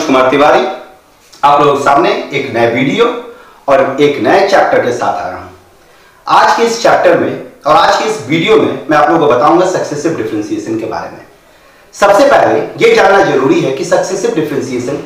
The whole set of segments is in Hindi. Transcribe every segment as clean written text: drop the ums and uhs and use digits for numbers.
मनोज तिवारी आप लोगों के सामने एक नए वीडियो और एक नए चैप्टर के साथ आया हूं। आज के इस चैप्टर में और आज के इस वीडियो में मैं आप लोगों को बताऊंगा सक्सेसिव डिफरेंशिएशन के बारे में। सबसे पहले यह जानना जरूरी है कि सक्सेसिव डिफरेंशिएशन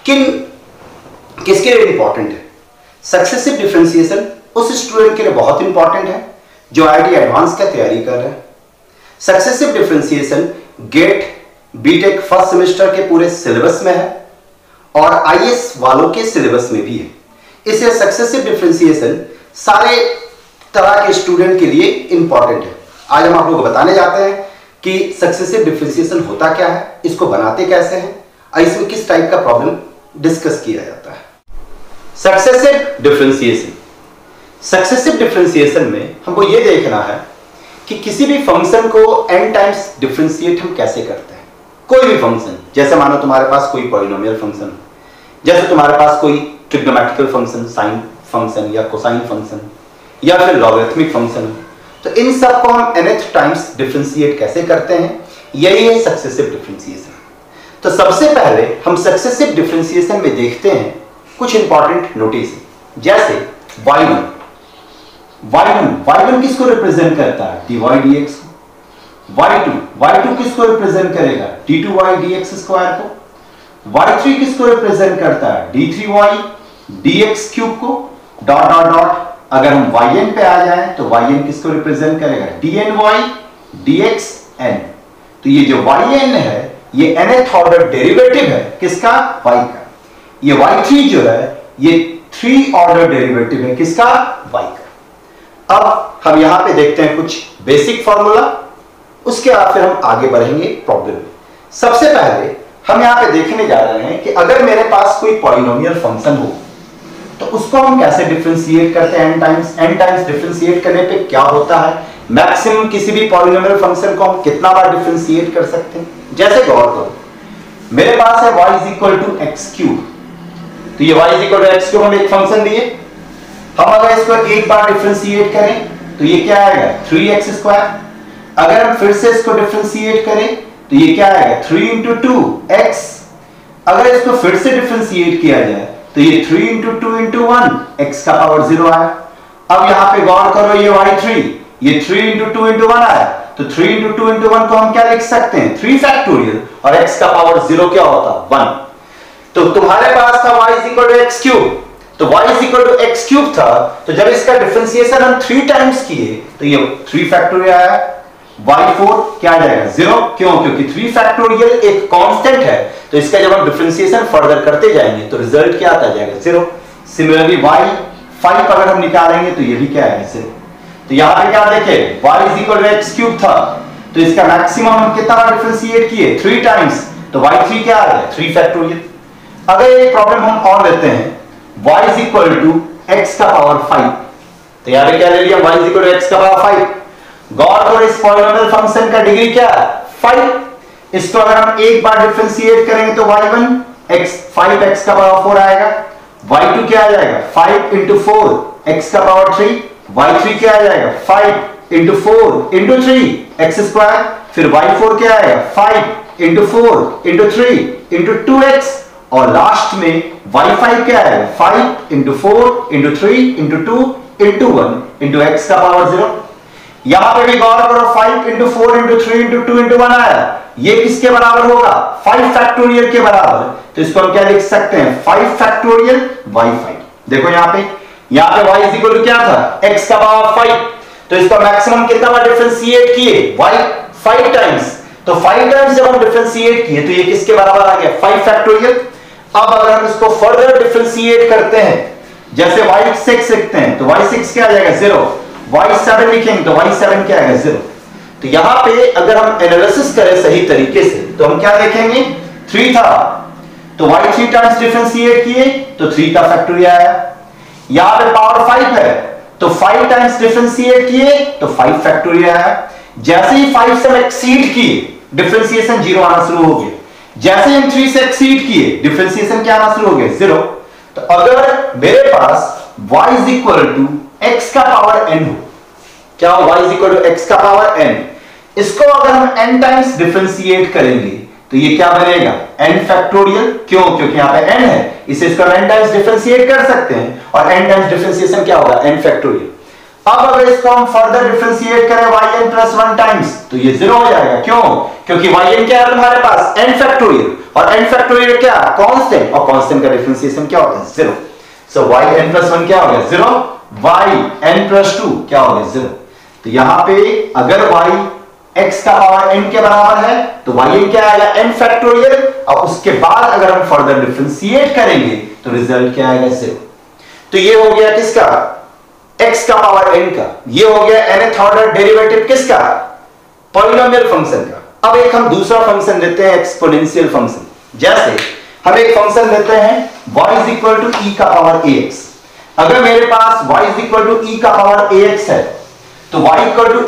किसके लिए इंपॉर्टेंट है। सक्सेसिव डिफरेंशिएशन उस स्टूडेंट के लिए बहुत इंपॉर्टेंट है जो आईआईटी एडवांस का तैयारी कर रहे हैं। Successive differentiation GATE BTech first semester के पूरे सिलेबस में है और आईएएस वालों के सिलेबस में भी है। इसलिए सक्सेसिव डिफरेंशिएशन सारे तरह के स्टूडेंट के लिए इंपॉर्टेंट है। आज हम आप लोगों को बताने जाते हैं कि सक्सेसिव डिफरेंशिएशन होता क्या है, इसको बनाते कैसे हैं और इसमें किस टाइप का प्रॉब्लम डिस्कस किया जाता है। सक्सेसिव डिफरेंशिएशन, सक्सेसिव डिफरेंशिएशन में हमको यह देखना है कि किसी भी फंक्शन को n टाइम्स डिफरेंशिएट हम कैसे करते हैं। कोई भी फंक्शन, जैसे मानो तुम्हारे पास कोई पॉलिनोमियल फंक्शन, जैसे तुम्हारे पास कोई ट्रिग्नोमेट्रिकल फंक्शन साइन फंक्शन या कोसाइन फंक्शन या फिर लॉगरिथमिक फंक्शन, तो इन सब को हम nth टाइम्स डिफरेंशिएट कैसे करते हैं, यही है सक्सेसिव डिफरेंशिएशन। तो सबसे पहले हम सक्सेसिव डिफरेंशिएशन में देखते हैं कुछ इंपॉर्टेंट नोटेशन, जैसे y1 किसको रिप्रेजेंट करता है, dy dx को। y2 किसको रिप्रेजेंट करेगा, d2y dx स्क्वायर को। y3 किसको रिप्रेजेंट करता है, d3y dx क्यूब को। डॉट डॉट डॉट अगर हम yn पे आ जाएं तो yn किसको रिप्रेजेंट करेगा, dny dx n। तो ये जो yn है ये nth ऑर्डर डेरिवेटिव है किसका, y का। ये y3 जो है ये 3 ऑर्डर डेरिवेटिव है किसका, y का। अब हम यहां पे देखते हैं कुछ बेसिक फॉर्मूला, उसके बाद फिर हम आगे बढ़ेंगे प्रॉब्लम में। सबसे पहले हम यहां पे देखने जा रहे हैं कि अगर मेरे पास कोई पॉलिनोमियल फंक्शन हो तो उसको हम कैसे डिफरेंशिएट करते हैं। n टाइम्स डिफरेंशिएट करने पे क्या होता है, मैक्सिमम किसी भी पॉलिनोमियल फंक्शन को हम कितना बार डिफरेंशिएट कर सकते हैं। जैसे गौर करो, मेरे पास है y = x3, तो ये y = x3 हम एक फंक्शन दिए, हम अगर इसको एक बार डिफरेंशिएट करें तो ये क्या आएगा, 3x²। अगर हम फिर से इसको डिफरेंशिएट करें तो ये क्या आएगा, 3 × 2x। अगर इसको फिर से डिफरेंशिएट किया जाए तो ये 3 × 2 × 1 x का पावर 0 आया। अब यहां पे गौर करो, ये y3 ये 3 × 2 × 1 आया, तो 3 × 2 × 1 को हम क्या लिख सकते हैं, 3 फैक्टोरियल, और x का पावर 0 क्या होता, 1। तो तुम्हारे पास था y = x3, तो y = x³ था, तो जब इसका डिफरेंशिएशन हम 3 टाइम्स किए तो ये 3 फैक्टोरियल आया। y4 क्या आ जाएगा, 0, क्यों, क्योंकि 3 फैक्टोरियल एक कांस्टेंट है, तो इसका जब हम डिफरेंशिएशन फर्दर करते जाएंगे तो रिजल्ट क्या आता जाएगा, 0। सिमिलरली y5 अगर हम निकालेंगे तो ये भी क्या है, 0। तो यहां पे क्या देखें, y = x³ था, तो इसका मैक्सिमम हम कितना बार डिफरेंशिएट किए, 3 टाइम्स, तो y3 क्या आ गया, 3 फैक्टोरियल। अगर ये प्रॉब्लम हम और लेते हैं, y = x का पावर 5, तो यहां पे क्या ले लिया, y = x का पावर 5। गौर करो, इस पॉलिनोमियल फंक्शन का डिग्री क्या है, 5। इसको अगर हम एक बार डिफरेंशिएट करेंगे तो y1 5x का पावर 4 आएगा। y2 क्या आ जाएगा, 5 × 4 x का पावर 3। y3 क्या आ जाएगा, 5 × 4 × 3 x²। फिर y4 क्या आएगा, 5 × 4 × 3 × 2x। और लास्ट में y5 क्या आएगा, 5 × 4 × 3 × 2 × 1 × x का पावर 0। यहां पे भी गौर करो, 5 × 4 × 3 × 2 × 1 आया, ये किसके बराबर होगा, 5 फैक्टोरियल के बराबर। तो इसको हम क्या लिख सकते हैं, 5 फैक्टोरियल y5। देखो यहां पे y = क्या था, x का पावर 5, तो इसका मैक्सिमम कितना बार डिफरेंशिएट किए, y 5 टाइम्स। तो 5 टाइम्स जब हम डिफरेंशिएट किए तो ये किसके बराबर आ गया, 5 फैक्टोरियल। अब अगर हम इसको फर्दर डिफरेंशिएट करते हैं, जैसे y6 लिखते हैं तो y6 क्या आ जाएगा, 0। y7 लिखेंगे तो y7 क्या आएगा, 0। तो यहां पे अगर हम एनालिसिस करें सही तरीके से तो हम क्या देखेंगे, 3 था, तो y3 टाइम्स डिफरेंशिएट किए तो 3 का फैक्टोरियल आया। यहां पे पावर 5 है, तो 5 टाइम्स डिफरेंशिएट किए तो 5 फैक्टोरियल आया। जैसे ही 5 से हम एक्सीड किए डिफरेंशिएशन 0 आना शुरू हो गया। जैसे ही हम 3 से एक्सीड किए डिफरेंशिएशन क्या आना शुरू हो गया, 0। तो अगर मेरे पास y = x का पावर n हो, क्या हो, y = x का पावर n, इसको अगर हम n टाइम्स डिफरेंशिएट करेंगे तो तो ये क्या बनेगा n फैक्टोरियल। क्यों? क्योंकि यहाँ पे n है, इसे इसका n टाइम्स डिफरेंशिएट कर सकते हैं और n टाइम्स डिफरेंशिएशन क्या होगा n फैक्टोरियल। अब अगर इसको हम फर्दर डिफरेंशिएट करें yn प्लस 1 टाइम्स तो ये 0 हो जाएगा। क्यों? क्योंकि yn क्या है तुम्हारे पास n फैक्टोरियल, और n फैक्टोरियल क्या कांस्टेंट, और कांस्टेंट का डिफरेंशिएशन क्या होता है 0। सो yn प्लस 1 क्या हो गया 0, yn प्लस 2 क्या हो गया 0। तो यहां पे अगर y x का पावर n के बराबर है तो yn क्या आएगा n फैक्टोरियल, और उसके बाद अगर हम फर्दर डिफरेंशिएट करेंगे तो रिजल्ट क्या आएगा 0। तो ये हो गया किसका x का पावर n का, ये हो गया nth ऑर्डर डेरिवेटिव किसका पॉलिनोमियल फंक्शन का। अब एक हम दूसरा फंक्शन लेते हैं एक्सपोनेंशियल फंक्शन। जैसे हम एक फंक्शन लेते हैं y is equal to e का पावर ax। अगर मेरे पास y is equal to e का पावर ax है तो y इक्वल टू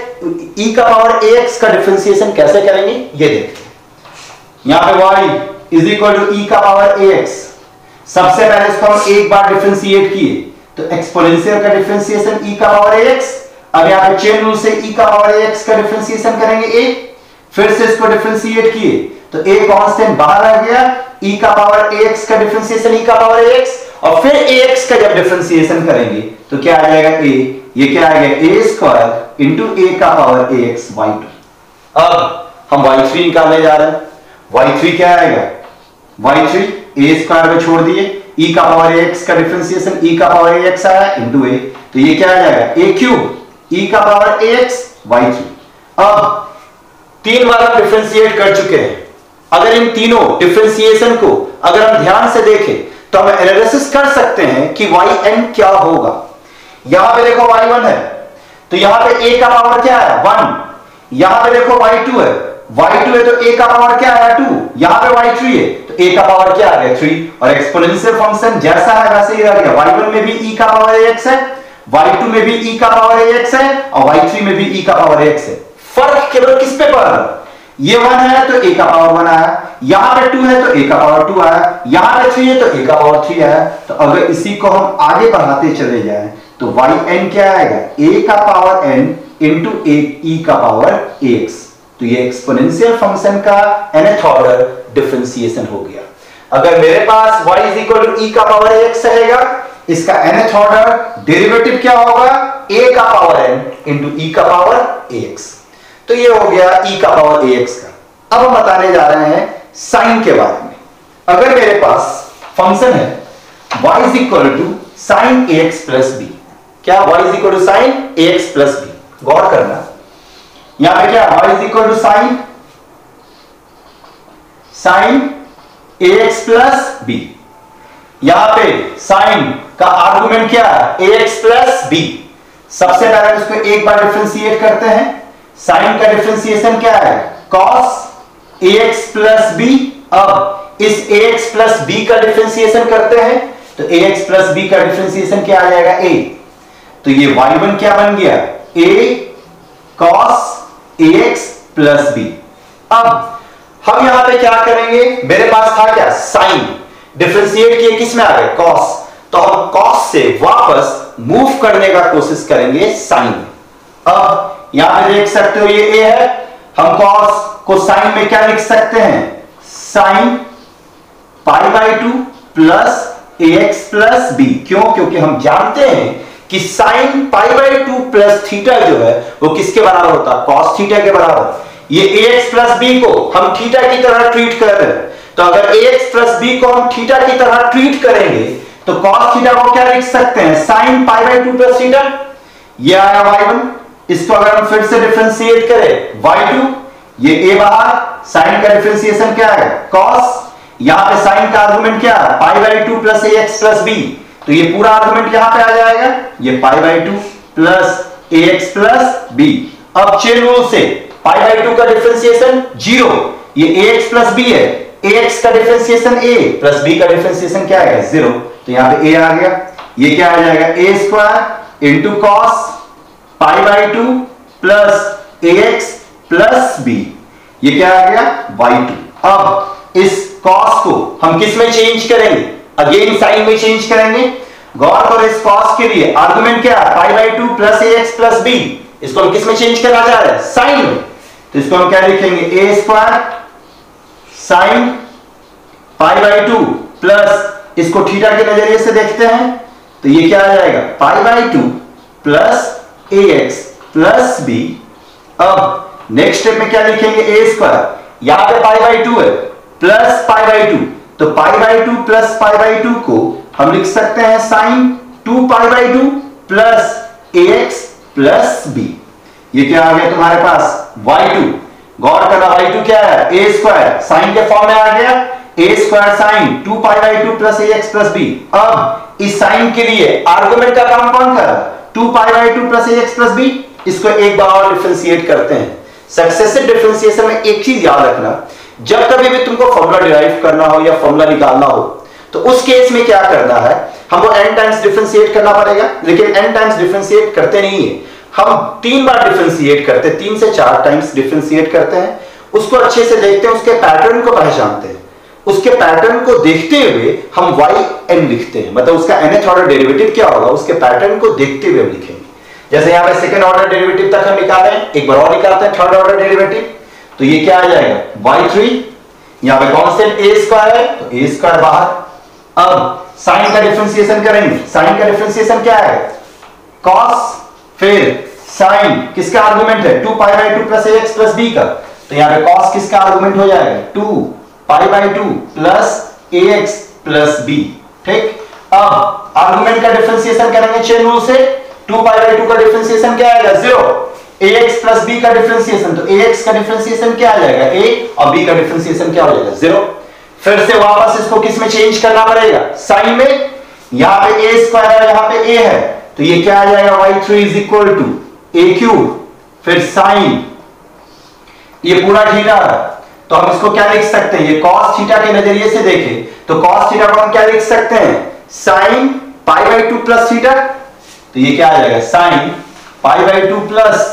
e का पावर ax का डिफरेंशिएशन कैसे करेंगे ये देखते हैं। यहां पे y is equal to e का पावर ax, सबसे पहले इसको हम एक बार डिफरेंशिएट किए तो एक्सपोनेंशियल का डिफरेंशिएशन e का पावर ax। अब यहां पे चेन रूल से e का पावर ax का डिफरेंशिएशन करेंगे a, फिर से इसको डिफरेंशिएट किए तो a कांस्टेंट बाहर आ गया, e का पावर ax का डिफरेंशिएशन e का पावर ax, और फिर ax का जब डिफरेंशिएशन करेंगे तो क्या आ जाएगा a, ये क्या आ गया a स्क्वायर इंटू a का पावर ax y2। अब हम y3 निकालने जा रहे हैं। y3 क्या आएगा y3 a स्क्वायर में छोड़ दिए, e का पावर ax का डिफरेंशिएशन e का पावर ax आया इंटू a, तो ये क्या आ जाएगा a क्यूब e का पावर ax y3। अब 3 बार हम डिफरेंशिएट कर चुके हैं। अगर इन तीनों डिफरेंशिएशन को अगर हम ध्यान से देखें तो हम एनालिसिस कर सकते हैं कि yn क्या होगा। यहां पे देखो y1 है तो यहां पे a का पावर क्या है 1, यहां पे देखो y2 है तो a का पावर क्या है 2, यहां पे y3 है तो a का पावर क्या आ गया 3, और एक्सपोनेंशियल फंक्शन जैसा है वैसे ही रह गया। y1 में भी e का पावर ax है, y2 में भी e का पावर ax है, और y3 में भी e का पावर ax है। फर्क केवल किस पे पड़ रहा है, ये 1 है तो a का पावर 1 आया, यहां पे 2 है तो a का पावर 2 आया, यहां पे 3 है तो a का पावर 3 आया। तो अगर इसी को हम आगे बढ़ाते चले जाएं तो yn क्या आएगा a का पावर n इंटू e का पावर ax। तो ये एक्सपोनेंशियल फंक्शन का nth ऑर्डर डिफरेंशिएशन हो गया। अगर मेरे पास y is equal to e का पावर ax रहेगा, इसका nth ऑर्डर डेरिवेटिव क्या होगा a का पावर n इंटू e का पावर ax। तो ये हो गया e का पावर ax का। अब हम बताने जा रहे हैं साइन के बारे में। अगर मेरे पास फंक्शन है y is equal to sine ax plus b, क्या y is equal to sine ax plus b, गौर करना यहां पे क्या y is equal to sine ax plus b, यहां पे साइन का आर्गुमेंट क्या है ax प्लस b। सबसे पहले इसको एक बार डिफरेंशिएट करते हैं। साइन का डिफरेंशिएशन क्या है cos ax प्लस b। अब इस ax प्लस b का डिफरेंशिएशन करते हैं तो ax प्लस b का डिफरेंशिएशन क्या आ जाएगा a, तो ये y1 क्या बन गया a cos ax plus b। अब हम यहां पे क्या करेंगे, मेरे पास था क्या साइन, डिफरेंशिएट किए किस में आ गए cos, तो हम cos से वापस मूव करने का कोशिश करेंगे साइन। अब यहां पे देख सकते हो ये a है, हम cos को साइन में क्या लिख सकते हैं sine pi by 2 plus ax plus b। क्यों? क्योंकि हम जानते हैं कि sine pi by 2 plus theta जो है वो किसके बराबर होता है cos थीटा के बराबर। ये ax प्लस b को हम थीटा की तरह ट्रीट कर रहे हैं, तो अगर ax प्लस b को हम थीटा की तरह ट्रीट करेंगे तो cos थीटा को क्या लिख सकते हैं sine pi by 2 plus theta. ये आया y1, इसको अगर हम फिर से डिफरेंशिएट करें y2, ये a बाहर, साइन का डिफरेंशिएशन क्या है cos, यहां पे साइन का आर्गुमेंट क्या है pi by 2 plus ax plus b, तो ये पूरा आर्गुमेंट यहां पे आ जाएगा, ये pi by 2 plus ax plus b। अब चेन रूल से पाई बाई 2 का डिफरेंशिएशन 0, ये ax प्लस b है, ax का डिफरेंशिएशन a प्लस b का डिफरेंशिएशन क्या है 0, तो यहां पे a आ गया, ये क्या आ जाएगा a square into cos pi by 2 plus ax plus b, ये क्या आ गया y2। अब इस cos को हम किस में चेंज करेंगे, अगेन साइन में चेंज करेंगे। गौर करो इस cos के लिए आर्गुमेंट क्या है pi by 2 plus ax plus b, इसको हम किस में चेंज करना चाह रहे हैं साइन में, तो इसको हम क्या लिखेंगे a square sine pi by 2 plus इसको थीटा के नजरिए से देखते हैं तो ये क्या आ जाएगा pi by 2 plus a x plus b. अब नेक्स्ट स्टेप में क्या लिखेंगे ए स्क्वायर, यहां पे पाई बाई 2 है प्लस पाई बाई 2, तो pi by 2 plus pi by 2 को हम लिख सकते हैं sine 2 pi by 2 plus a x plus b. ये क्या आ गया तुम्हारे पास y2। गौर करना y2 क्या है ए स्क्वायर, साइन के फॉर्म में आ गया a square sine 2 pi by 2 plus a x plus b. अब इस साइन के लिए आर्गुमेंट का काम कौन कर रहा है 2 pi by 2 plus a x plus b. इसको एक बार और डिफरेंशिएट करते हैं। सक्सेसिव डिफरेंशिएशन में एक चीज याद रखना, जब कभी भी तुमको फॉर्मूला डिराइव करना हो या फॉर्मूला निकालना हो तो उस केस में क्या करना है, हमको n टाइम्स डिफरेंशिएट करना पड़ेगा, लेकिन n टाइम्स डिफरेंशिएट करते नहीं है, हम 3 बार डिफरेंशिएट करते हैं, 3 से 4 टाइम्स डिफरेंशिएट करते हैं, उसको अच्छे से देखते हैं, उसके पैटर्न को पहचानते हैं, उसके पैटर्न को देखते हुए हम yn लिखते हैं, मतलब उसका nth ऑर्डर डेरिवेटिव क्या होगा उसके पैटर्न को देखते हुए हम लिखेंगे। जैसे यहां पे सेकंड ऑर्डर डेरिवेटिव तक हम निकाले, एक बार और निकालते हैं थर्ड ऑर्डर डेरिवेटिव, तो ये क्या आ जाएगा y3, यहां पे कांस्टेंट a स्क्वायर है तो a स्क्वायर बाहर। अब साइन का डिफरेंशिएशन करेंगे, साइन का डिफरेंशिएशन क्या है cos, फिर साइन किसका आर्गुमेंट है 2 pi by 2 plus a x plus b का, तो यहां पे cos किसका आर्गुमेंट हो जाएगा 2 pi by 2 plus a x plus b. ठीक, अब आर्गुमेंट का डिफरेंशिएशन करेंगे चेन रूल से, 2 पाई बाई 2 का डिफरेंशिएशन क्या आएगा 0, ax प्लस b का डिफरेंशिएशन, तो ax का डिफरेंशिएशन क्या आ जाएगा a और b का डिफरेंशिएशन क्या हो जाएगा 0। फिर से वापस इसको किस में चेंज करना पड़ेगा साइन में, यहां पे a स्क्वायर है यहां पे a है, तो ये क्या आ जाएगा y3 is equal to a cube, फिर साइन ये पूरा थीटा है तो हम इसको क्या लिख सकते हैं, ये cos थीटा के नजरिए से देखें तो cos थीटा को हम क्या लिख सकते हैं sine pi by 2 plus theta, तो ये क्या आ जाएगा sine pi by 2 plus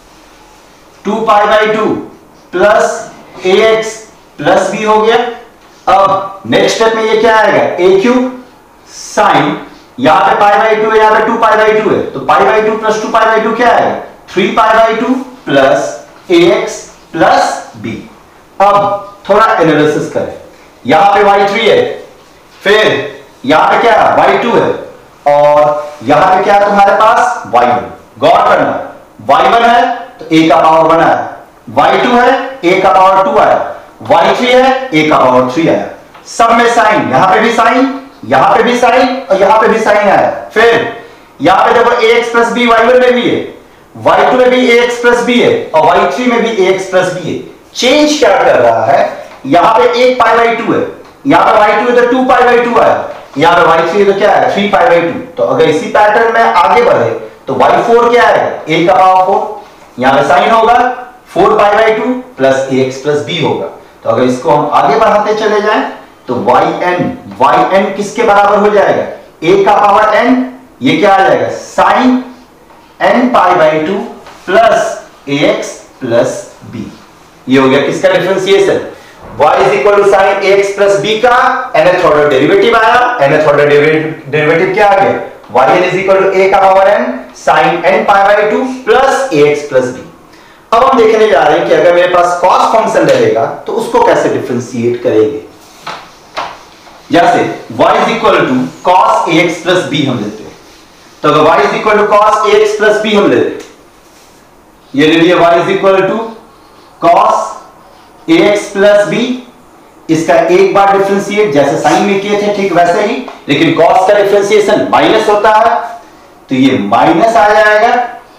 2 pi by 2 plus a x plus b हो गया। अब नेक्स्ट स्टेप में ये क्या आएगा ए क्यूब साइन, यहां पे पाई बाई 2 है यहां पे 2 पाई बाई 2 है, तो pi by 2 plus 2 pi by 2 क्या आएगा 3 pi by 2 plus a x plus b. अब थोड़ा एनालिसिस करें, यहां पे y3 है, फिर यहां पे क्या y2 है और यहां पे क्या है तुम्हारे पास y1। गौर करना y1 है तो a का पावर 1 आया, y2 है a का पावर 2 आया, y3 है a का पावर 3 आया, सब में साइन, यहां पे भी साइन यहां पे भी साइन और यहां पे भी साइन आया। फिर यहां पे देखो ax प्लस b y1 में भी है, y2 में भी ax प्लस b है और y3 में भी ax प्लस b है। चेंज क्या कर रहा है, यहां पे 1 पाई बाई 2 है, यहां पे y2 है तो 2 पाई बाई 2 आया, यहां पे y3 है तो क्या है 3 पाई बाई 2। तो अगर इसी पैटर्न में आगे बढ़े तो y4 क्या है a का पावर 4, यहां पे साइन होगा 4 pi by 2 plus ax plus b होगा। तो अगर इसको हम आगे बढ़ाते चले जाएं तो yn किसके बराबर हो जाएगा a का पावर n, ये क्या आ जाएगा sine n pi by 2 plus ax plus b। ये हो गया किसका differentiation y is equal to sine ax plus b का nth ऑर्डर डेरिवेटिव आया, nth ऑर्डर डेरिवेटिव क्या आ गया yn is equal to a का power n sine n pi by 2 plus ax plus b। अब हम देखने जा रहे हैं कि अगर मेरे पास cos फंक्शन रहेगा तो उसको कैसे डिफरेंशिएट करेंगे। जैसे y is equal to cos ax plus b हम लेते हैं, तो अगर y is equal to cos ax plus b हम लेते हैं, ये ले लिया y is equal to cos ax plus b, इसका एक बार डिफरेंशिएट जैसे साइन में किए थे ठीक वैसे ही, लेकिन cos का डिफरेंशिएशन माइनस होता है तो ये माइनस आ जाएगा,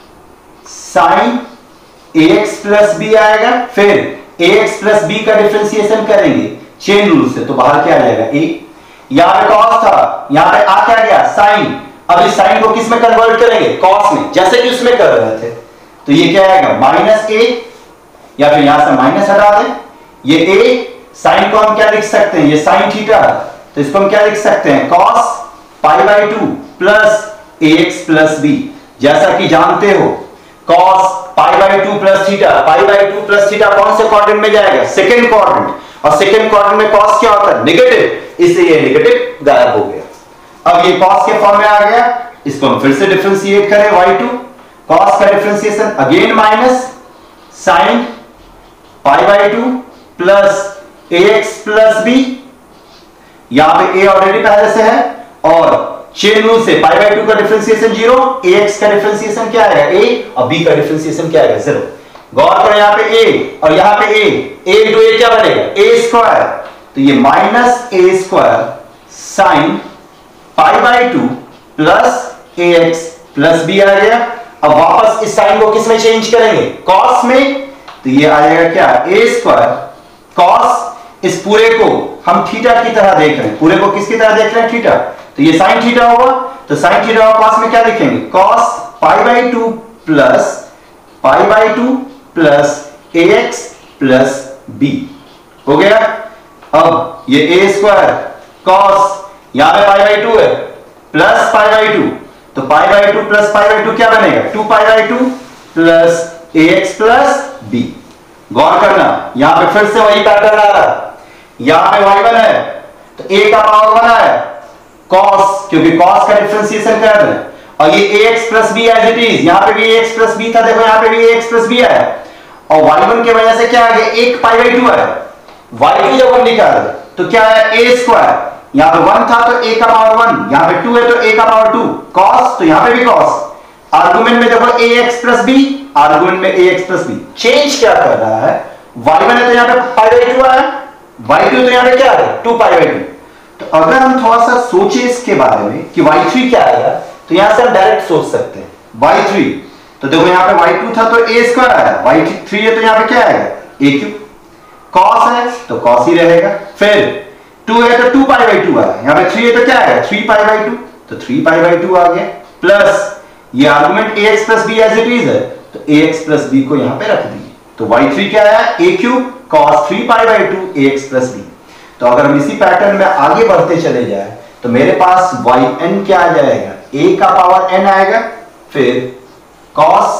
साइन ax प्लस b आएगा, फिर ax प्लस b का डिफरेंशिएशन करेंगे चेन रूल से तो बाहर क्या आ जाएगा a, यहां पे cos था यहां पे आ क्या गया साइन, अब इस साइन को किस में कन्वर्ट करेंगे cos में, जैसे कि उसमें कर रहे थे, तो ये क्या आएगा माइनस a, या फिर यहां से माइनस हटा दें, ये a साइन को हम क्या लिख सकते हैं, ये साइन थीटा, तो इसको हम क्या लिख सकते हैं cos pi by 2 plus ax plus b। जैसा कि जानते हो cos pi by 2 plus theta, pi by 2 plus theta कौन से क्वाड्रेंट में जाएगा सेकंड क्वाड्रेंट, और सेकंड क्वाड्रेंट में cos क्या होता है नेगेटिव, इसलिए ये नेगेटिव गायब हो गया। अब ये cos के फॉर्म में आ गया, इसको हम फिर से डिफरेंशिएट करें y2, cos का differentiation again minus sine pi by 2 plus ax plus b, यहां पे a ऑलरेडी पहले से है और चेन रूल से पाई बाई 2 का डिफरेंशिएशन 0, ax का डिफरेंशिएशन क्या आएगा a और b का डिफरेंशिएशन क्या आएगा 0। गौर करो यहां पे a और यहां पे a इंटू a क्या बनेगा a स्क्वायर, तो ये minus a square sine pi by 2 plus ax plus b आ गया। अब वापस इस साइन को किस में चेंज करेंगे कॉस में, तो ये आ जाएगा क्या a स्क्वायर कॉस, इस पूरे को हम थीटा की तरह देख रहे हैं, पूरे को किसकी तरह देख रहे हैं थीटा, तो ये साइन थीटा होगा, तो साइन थीटा और कॉस में क्या लिखेंगे cos pi by 2 plus pi by 2 plus ax plus b हो गया। अब ये a स्क्वायर कॉस यहां पे पाई बाई 2 है प्लस पाई बाई 2, तो pi by 2 plus pi by 2 क्या बनेगा 2 pi by 2 plus ax plus b। गौर करना यहां पे फिर से वही पैटर्न आ रहा है, यहां पे y1 है तो a का पावर 1 आया cos, क्योंकि cos का डिफरेंशिएशन कर रहे हैं, और ये ax plus b as it is, यहां पे भी ax प्लस b था, देखो यहां पे भी ax प्लस b आया, और y1 की वजह से क्या आ गया 1 पाई बाई 2 आया, y2 जब हम निकाले तो क्या आया a स्क्वायर, यहां पे 1 था तो a का पावर 1, यहां पे 2 है तो a का पावर 2, cos तो यहां पे भी cos, आर्गुमेंट में देखो ax प्लस b, आर्गुमेंट में ax प्लस b, चेंज क्या कर रहा है y1 है तो यहां पे पाई बाई 2 आया, y2 तो यहां पे क्या आ गया 2 पाई बाई 2। तो अगर हम थोड़ा सा सोचे इसके बारे में कि y3 क्या आएगा, तो यहां से हम डायरेक्ट सोच सकते हैं y3, तो देखो यहां पे y2 था तो a स्क्वायर आया, y3 है तो यहां पे क्या आएगा a क्यूब, cos है तो cos ही रहेगा, फिर 2 है तो 2 पाई बाई 2 आया, यहां पे 3 है तो क्या आएगा 3 पाई बाई 2, तो 3 पाई बाई 2 आ गया, प्लस ये argument ax plus b as it is है तो ax प्लस b को यहां पे रख दिए, तो y3 क्या आया a cube cos 3 pi by 2 ax plus b। तो अगर हम इसी पैटर्न में आगे बढ़ते चले जाए तो मेरे पास yn क्या आ जाएगा a का पावर n आएगा, फिर cos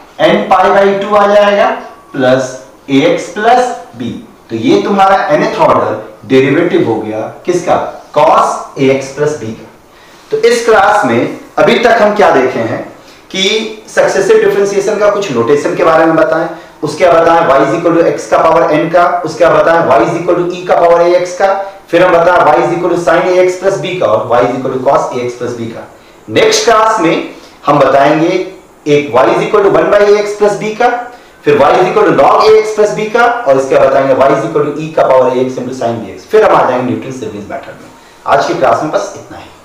n पाई बाई 2 आ जाएगा प्लस ax प्लस b, तो ये तुम्हारा nth ऑर्डर डेरिवेटिव हो गया किसका cos ax प्लस b का। तो इस क्लास में अभी तक हम क्या देखे हैं कि सक्सेसिव डिफरेंशिएशन का कुछ नोटेशन के बारे में बताएं, उसके बाद बताएं y is equal to x का पावर n का, उसके बाद बताएं y is equal to e का पावर ax का, फिर हम बताएं y is equal to sin ax plus b का और y is equal to cos ax plus b का। नेक्स्ट क्लास में हम बताएंगे एक y is equal to 1 by ax plus b का, फिर y is equal to log ax plus b का, और इसके बाद बताएंगे y is equal to e का power ax into sin bx, फिर हम आ जाएंगे न्यूटन सीरीज मेथड में। आज की क्लास में बस इतना ही।